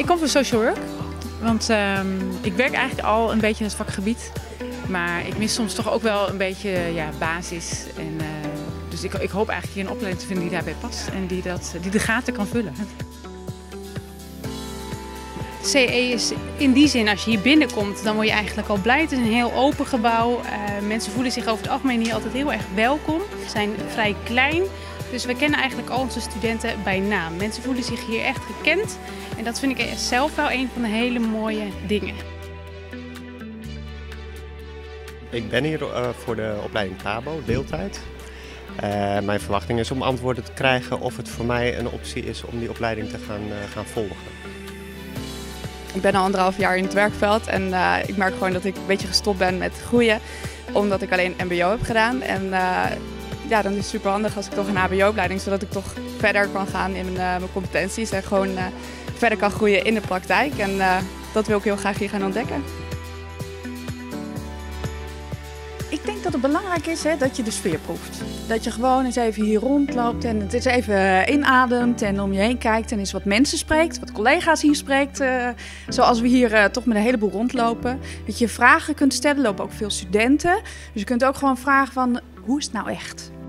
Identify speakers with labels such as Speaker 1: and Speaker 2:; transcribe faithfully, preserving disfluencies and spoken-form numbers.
Speaker 1: Ik kom van social work, want um, ik werk eigenlijk al een beetje in het vakgebied. Maar ik mis soms toch ook wel een beetje ja, basis. En, uh, dus ik, ik hoop eigenlijk hier een opleiding te vinden die daarbij past en die, dat, die de gaten kan vullen.
Speaker 2: C E is in die zin, als je hier binnenkomt, dan word je eigenlijk al blij. Het is een heel open gebouw. Uh, mensen voelen zich over het algemeen hier altijd heel erg welkom. We zijn vrij klein, dus we kennen eigenlijk al onze studenten bij naam. Mensen voelen zich hier echt gekend en dat vind ik zelf wel een van de hele mooie dingen.
Speaker 3: Ik ben hier uh, voor de opleiding T A B O, deeltijd. Uh, mijn verwachting is om antwoorden te krijgen of het voor mij een optie is om die opleiding te gaan, uh, gaan volgen.
Speaker 4: Ik ben al anderhalf jaar in het werkveld en uh, ik merk gewoon dat ik een beetje gestopt ben met groeien. Omdat ik alleen M B O heb gedaan. En uh, ja, dan is het super handig als ik toch een H B O-opleiding, zodat ik toch verder kan gaan in mijn, uh, mijn competenties. En gewoon uh, verder kan groeien in de praktijk. En uh, dat wil ik heel graag hier gaan ontdekken.
Speaker 5: Ik denk dat het belangrijk is hè, dat je de sfeer proeft. Dat je gewoon eens even hier rondloopt en het eens even inademt en om je heen kijkt en eens wat mensen spreekt, wat collega's hier spreekt. Uh, zoals we hier uh, toch met een heleboel rondlopen. Dat je vragen kunt stellen, er lopen ook veel studenten. Dus je kunt ook gewoon vragen van, hoe is het nou echt?